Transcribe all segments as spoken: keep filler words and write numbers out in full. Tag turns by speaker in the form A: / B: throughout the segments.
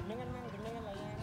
A: Genengan mang, genengan layang.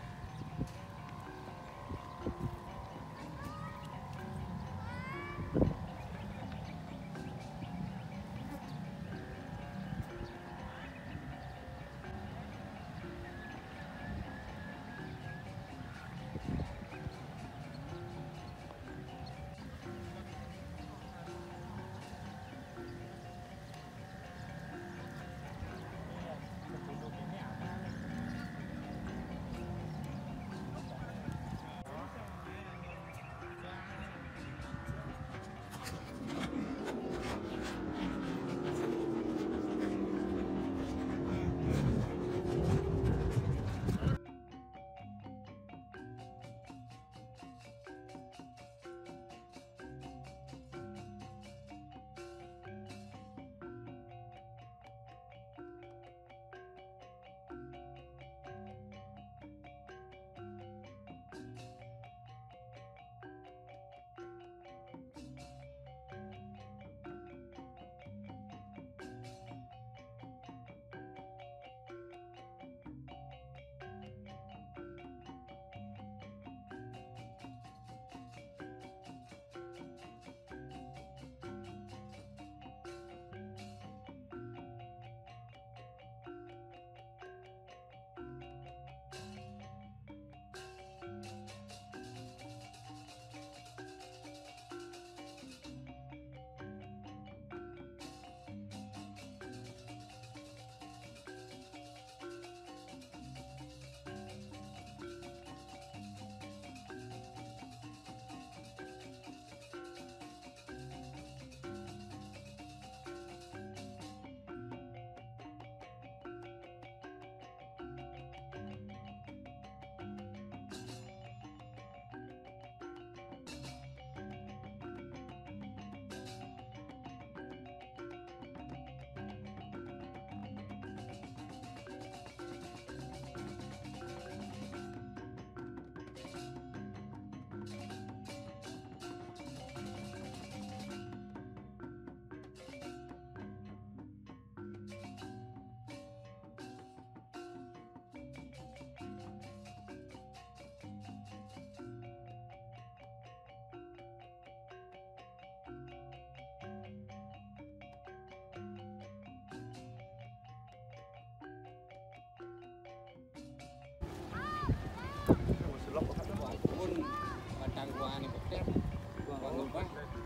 B: Pun padang kuahane petir. Kuah lumpah.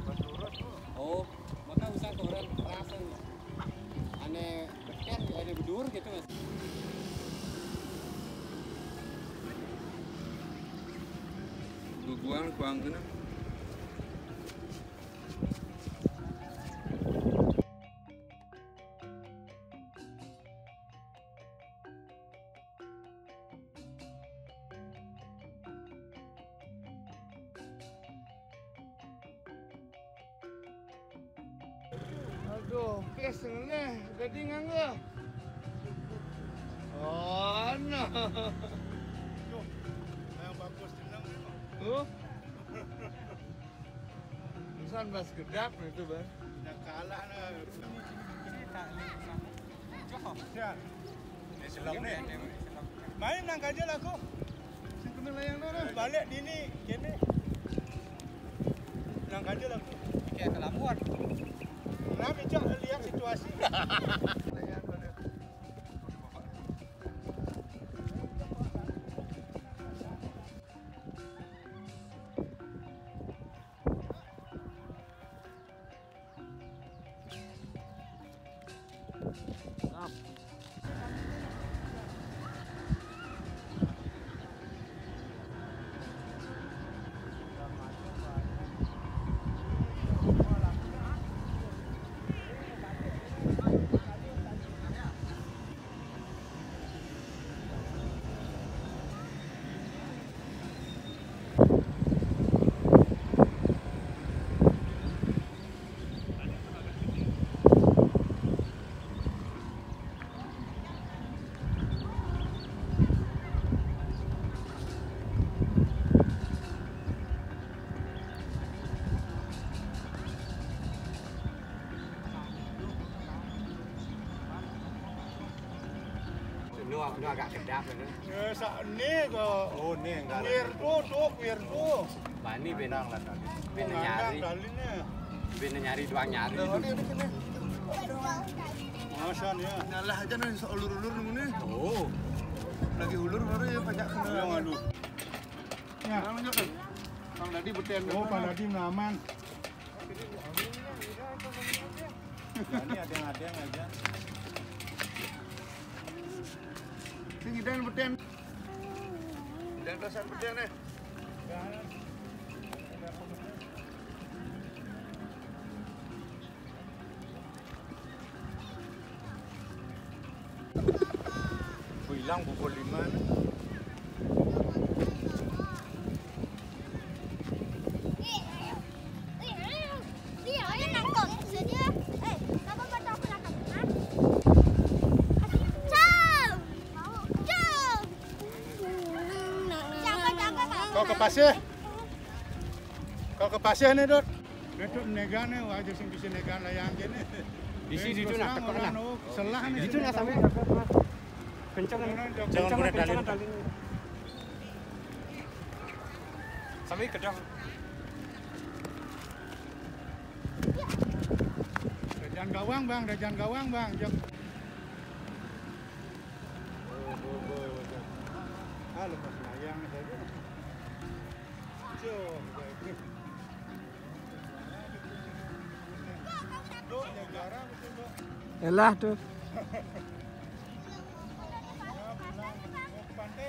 B: Oh, maka usah koran rasen. Ane petir, ane bedur gitu Mas.
C: Guguang kuang kena.
D: Aduh, keseng nih, jadi nganggo. Oh, no.
E: Yang bagus tenang ni.
D: Tuh. Pesan bas gedap itu, Bang.
E: Dah kalah lah.
B: Ini tak lihat. Johor.
E: Ya. Ni selang ni. Main nang kajal aku.
D: Sing kena layang tu.
E: Balik dini kene. Nang kajal aku.
B: Kayak ke Labuan.
E: Nah, bijak lihat situasi.
D: Layang tu.
B: Udah agak kedap ini.
E: Eh, sak ni ke?
A: Oh, ni enggak.
E: Kuir tu, tu, kuir tu.
B: Bani ben
A: Benang lah tadi.
B: ben
E: Ngandang
B: nyari.
E: kali ni.
B: Ben nyari doang nyari
D: Dah
B: itu.
D: ada di sini.
E: Masa ni.
D: Nyalah aja nih soal ulur-ulur ini.
B: Oh.
D: Lagi ulur baru ya pajak kena.
E: Yang alu. Ya.
D: Nah, menunjukkan. Bang Dadi beten.
E: Oh, Pak Dadi aman.
A: Ya, ini ada-ada aja.
D: Tinggi dan beten. Dan dasar beten nih.
A: Hilang pukul lima.
E: Kau ke pasir? Kau ke pasir ni, Dot? Itu negan ni, wajib sing bisa negan layang gini.
B: Di sini itu nak tekan nak.
E: Selah ni.
B: Itu nak sampai kencang kan.
A: Jangan guna dalin.
B: Sampai kedang.
E: Jangan gawang, Bang. Dah jangan gawang, Bang. Jom. Ah, lepas layang saja. Jom. Duk, yang jarang betul, Duk.
C: Yalah tu.
E: Pantai.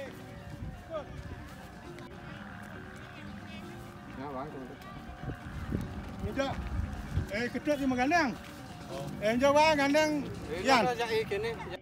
B: Ya, bang.
E: Tidak. Eh, ketut di Magandang. Eh, jauh bang, gandang.
B: Eh,
E: Yan.
B: jangan jadi kene.